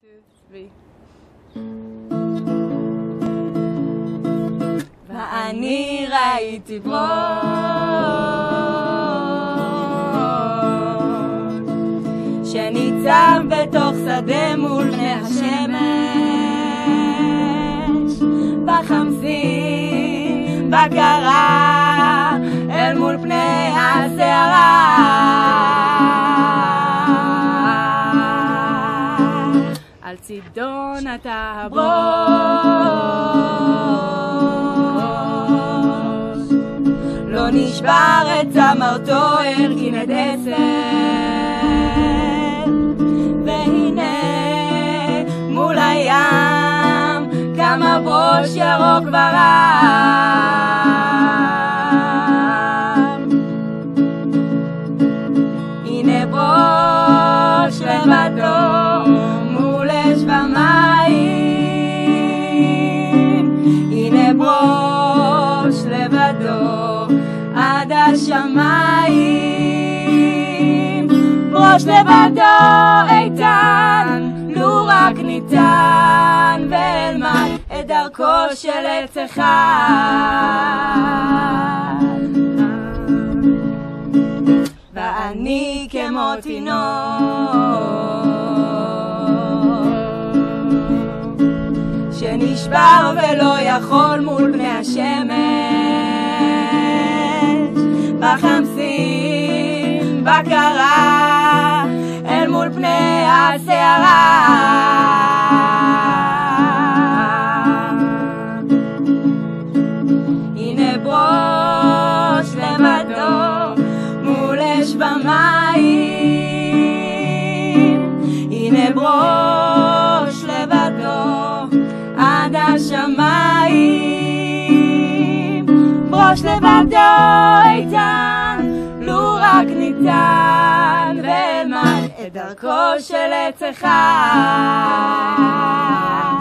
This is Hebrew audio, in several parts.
ואני ראיתי בו שניצב בתוך שדה מול פני השמש, בחמסין, בקרה, אל מול פני הסערה. על צידון התעברות לא נשבר את צמרתו ערכין את עשר, והנה מול הים כמה ברוש ירוק ורם. הנה ברוש לבדו מול אש ומים, הנה ברוש לבדו עד השמיים. ברוש לבדו איתן, לו רק ניתן, ואלמד את דרכו של עץ אחד. ואני כמו תינוק שנשבר ולא יכול מול פני השמש, בחמסין, בקרה, אל מול פני הסערה. הנה ברוש לבדו מול אש ומים, הנה ברוש לבדו עד השמיים. ברוש לבדו איתן, לו רק ניתן, ואלמד את דרכו של עץ אחד.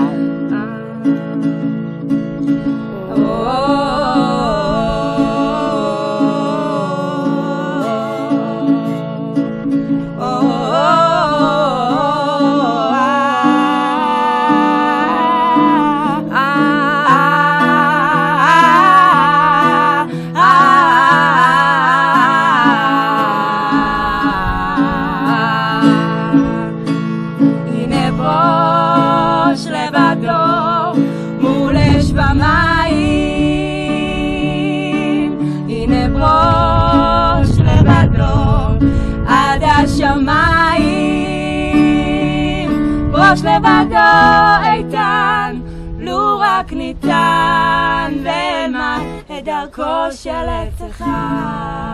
ברוש לבדו מול אש ומים, הנה ברוש לבדו עד השמיים. ברוש לבדו איתן, לו רק ניתן, ואלמד את דרכו של עץ אחד.